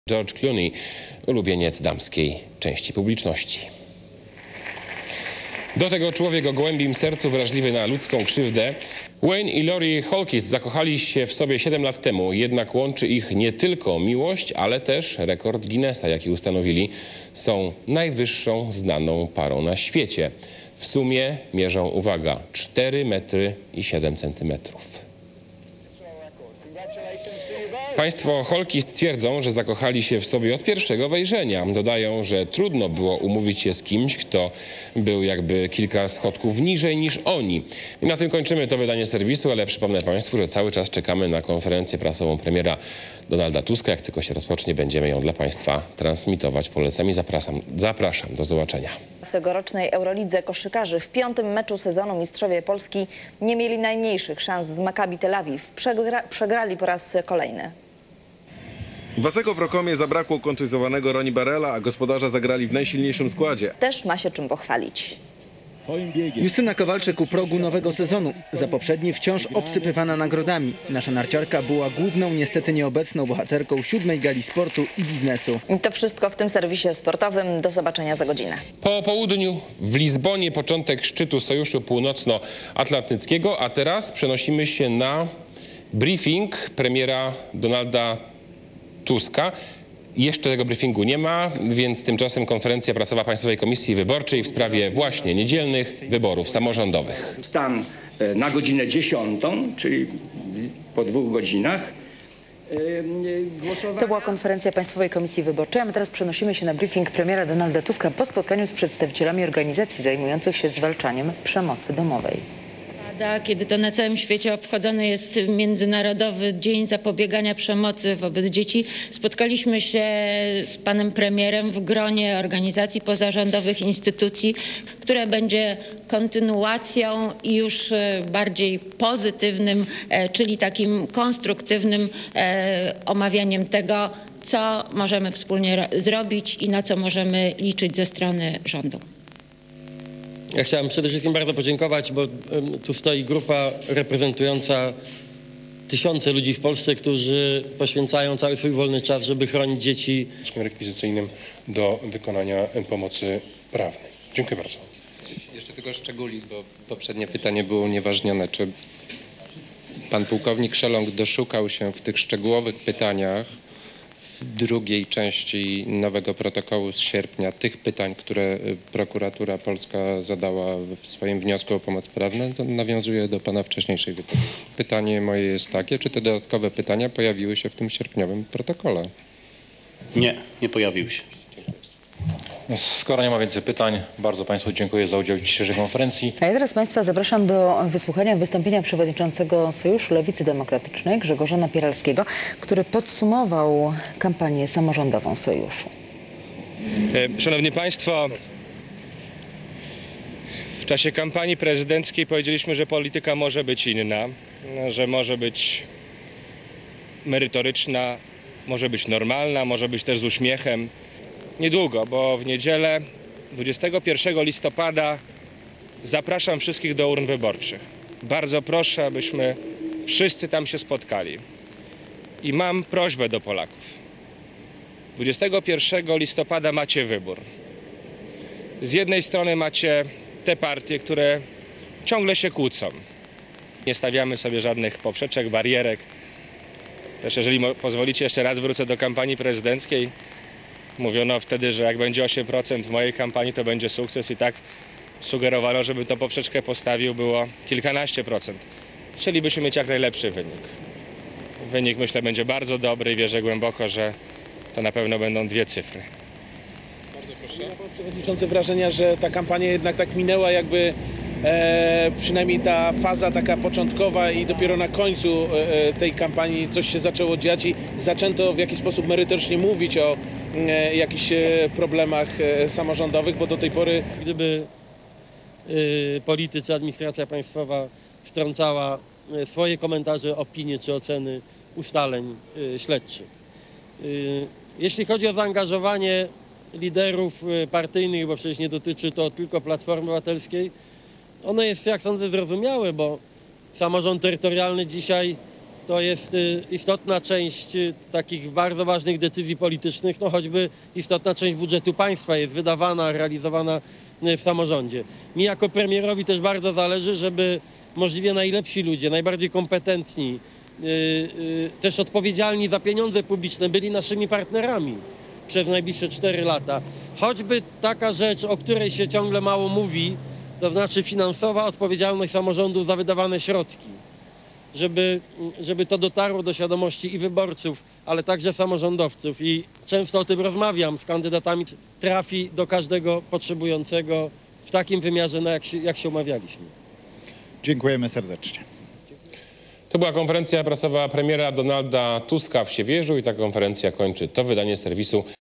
George Clooney, ulubieniec damskiej części publiczności. Do tego człowiek o gołębim sercu, wrażliwy na ludzką krzywdę. Wayne i Lori Holkins zakochali się w sobie 7 lat temu, jednak łączy ich nie tylko miłość, ale też rekord Guinnessa, jaki ustanowili. Są najwyższą znaną parą na świecie. W sumie mierzą, uwaga, 4 metry i 7 centymetrów. Państwo Holkins twierdzą, że zakochali się w sobie od pierwszego wejrzenia. Dodają, że trudno było umówić się z kimś, kto był jakby kilka schodków niżej niż oni. I na tym kończymy to wydanie serwisu, ale przypomnę Państwu, że cały czas czekamy na konferencję prasową premiera Donalda Tuska. Jak tylko się rozpocznie, będziemy ją dla Państwa transmitować. Polecam i zapraszam. Do zobaczenia. W tegorocznej Eurolidze koszykarzy w 5. meczu sezonu mistrzowie Polski nie mieli najmniejszych szans z Maccabi Tel Awiw. Przegrali po raz kolejny. W Waseko Prokomie zabrakło kontuzjowanego Ronnie Barrella, a gospodarze zagrali w najsilniejszym składzie. Też ma się czym pochwalić. Justyna Kowalczyk u progu nowego sezonu. Za poprzedni wciąż obsypywana nagrodami. Nasza narciarka była główną, niestety nieobecną bohaterką 7. gali sportu i biznesu. I to wszystko w tym serwisie sportowym. Do zobaczenia za godzinę. Po południu w Lizbonie początek szczytu Sojuszu Północnoatlantyckiego, a teraz przenosimy się na briefing premiera Donalda Tuska. Jeszcze tego briefingu nie ma, więc tymczasem konferencja prasowa Państwowej Komisji Wyborczej w sprawie właśnie niedzielnych wyborów samorządowych. Stan na godzinę 10, czyli po 2 godzinach. To była konferencja Państwowej Komisji Wyborczej, a my teraz przenosimy się na briefing premiera Donalda Tuska po spotkaniu z przedstawicielami organizacji zajmujących się zwalczaniem przemocy domowej. Kiedy to na całym świecie obchodzony jest Międzynarodowy Dzień Zapobiegania Przemocy wobec Dzieci, spotkaliśmy się z panem premierem w gronie organizacji pozarządowych, instytucji, które będzie kontynuacją i już bardziej pozytywnym, czyli takim konstruktywnym omawianiem tego, co możemy wspólnie zrobić i na co możemy liczyć ze strony rządu. Ja chciałem przede wszystkim bardzo podziękować, bo tu stoi grupa reprezentująca tysiące ludzi w Polsce, którzy poświęcają cały swój wolny czas, żeby chronić dzieci. Rekwizycyjnym do wykonania pomocy prawnej. Dziękuję bardzo. Jeszcze tylko szczególik, bo poprzednie pytanie było unieważnione. Czy pan pułkownik Szelong doszukał się w tych szczegółowych pytaniach w drugiej części nowego protokołu z sierpnia tych pytań, które prokuratura polska zadała w swoim wniosku o pomoc prawną? To nawiązuje do pana wcześniejszej wypowiedzi. Pytanie moje jest takie, czy te dodatkowe pytania pojawiły się w tym sierpniowym protokole? Nie pojawiły się. Skoro nie ma więcej pytań, bardzo Państwu dziękuję za udział w dzisiejszej konferencji. A ja teraz Państwa zapraszam do wysłuchania wystąpienia przewodniczącego Sojuszu Lewicy Demokratycznej Grzegorza Napieralskiego, który podsumował kampanię samorządową Sojuszu. Szanowni Państwo, w czasie kampanii prezydenckiej powiedzieliśmy, że polityka może być inna, że może być merytoryczna, może być normalna, może być też z uśmiechem. Niedługo, bo w niedzielę 21 listopada zapraszam wszystkich do urn wyborczych. Bardzo proszę, abyśmy wszyscy tam się spotkali. I mam prośbę do Polaków. 21 listopada macie wybór. Z jednej strony macie te partie, które ciągle się kłócą. Nie stawiamy sobie żadnych poprzeczek, barierek. Też jeżeli pozwolicie, jeszcze raz wrócę do kampanii prezydenckiej. Mówiono wtedy, że jak będzie 8% w mojej kampanii, to będzie sukces i tak sugerowano, żeby tą poprzeczkę postawił, było kilkanaście procent. Chcielibyśmy mieć jak najlepszy wynik. Wynik, myślę, będzie bardzo dobry i wierzę głęboko, że to na pewno będą 2 cyfry. Bardzo proszę. Ja mam przewodniczący wrażenia, że ta kampania jednak tak minęła, jakby przynajmniej ta faza taka początkowa i dopiero na końcu tej kampanii coś się zaczęło dziać i zaczęto w jakiś sposób merytorycznie mówić o jakichś problemach samorządowych, bo do tej pory... Gdyby politycy, administracja państwowa wtrącała swoje komentarze, opinie czy oceny ustaleń śledczych. Jeśli chodzi o zaangażowanie liderów partyjnych, bo przecież nie dotyczy to tylko Platformy Obywatelskiej, ono jest, jak sądzę, zrozumiałe, bo samorząd terytorialny dzisiaj to jest istotna część takich bardzo ważnych decyzji politycznych, no choćby istotna część budżetu państwa jest wydawana, realizowana w samorządzie. Mi jako premierowi też bardzo zależy, żeby możliwie najlepsi ludzie, najbardziej kompetentni, też odpowiedzialni za pieniądze publiczne byli naszymi partnerami przez najbliższe 4 lata. Choćby taka rzecz, o której się ciągle mało mówi, to znaczy finansowa odpowiedzialność samorządu za wydawane środki. Żeby to dotarło do świadomości i wyborców, ale także samorządowców. I często o tym rozmawiam z kandydatami. Trafi do każdego potrzebującego w takim wymiarze, no jak się umawialiśmy. Dziękujemy serdecznie. To była konferencja prasowa premiera Donalda Tuska w Siewierzu i ta konferencja kończy to wydanie serwisu